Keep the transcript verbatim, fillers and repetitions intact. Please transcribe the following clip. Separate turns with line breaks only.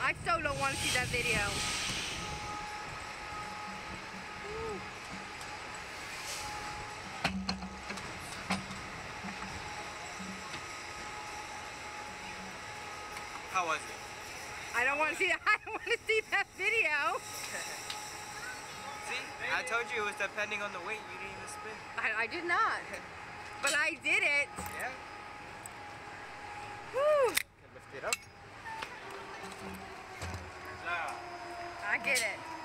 I so don't want to see that video. Woo.
How was it?
I don't want to see. I don't want to see that video.
See, I told you it was depending on the weight. You didn't even spin.
I, I did not, but I did it.
Yeah.
Woo.
Can lift it up.
I get it.